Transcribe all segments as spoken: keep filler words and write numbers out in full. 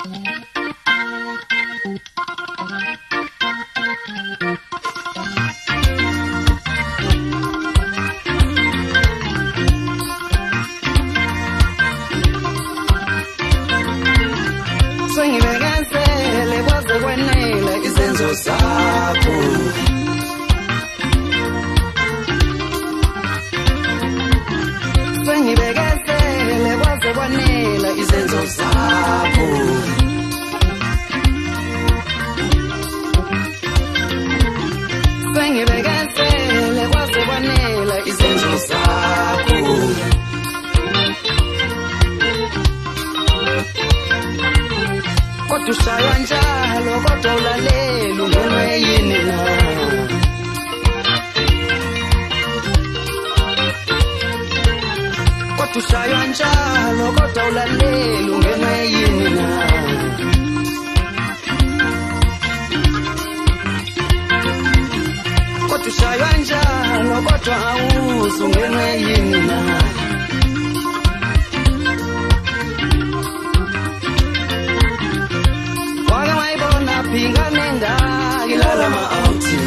Sengibekenzele kwaze kwenele izenzo zakho. Sengibekenzele kwaze kwenele izenzo zakho. Sengibekenzele kwaze kwenele izenzo zakho. Kodwa ushaywa njalo kodwa ulalela ungenwe yini na. Kodwa ushaywa njalo kodwa ulalela ungenwe yini na. Kodwa ushaywa njalo kodwa awuzi ungenwe yini na. Pinga nenga ilala mauti.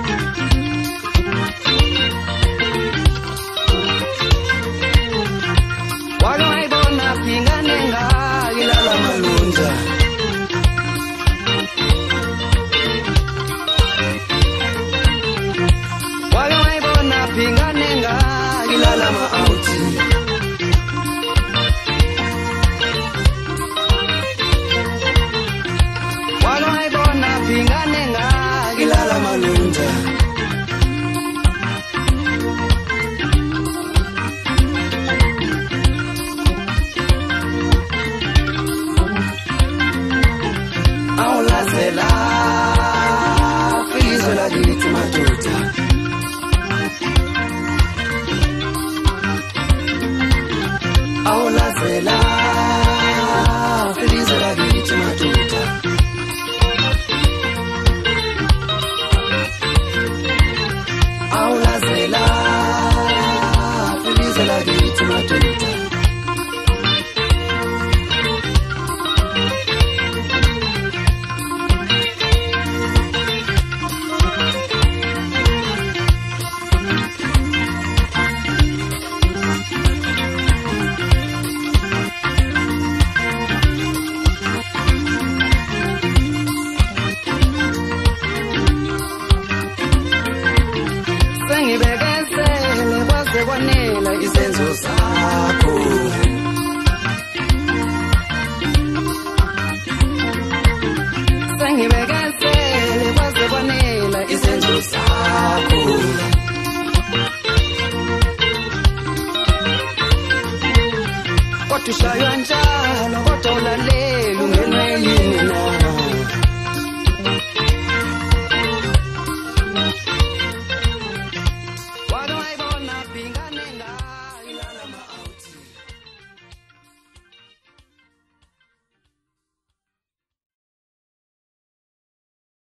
Walo aibona pinga nenga ilala malunja. Walo aibona pinga nenga ilala mauti. Pinganenga ilala malunja. Aulazela filizo la giti matuta. Aulazela filizo la giti matuta. Aulazela feliz la giti matuta. Sengibekenzele kwaze kwanele izenzo zakho. Sengibekenzele kwaze kwanele izenzo zakho. Kodwa ushaywa njalo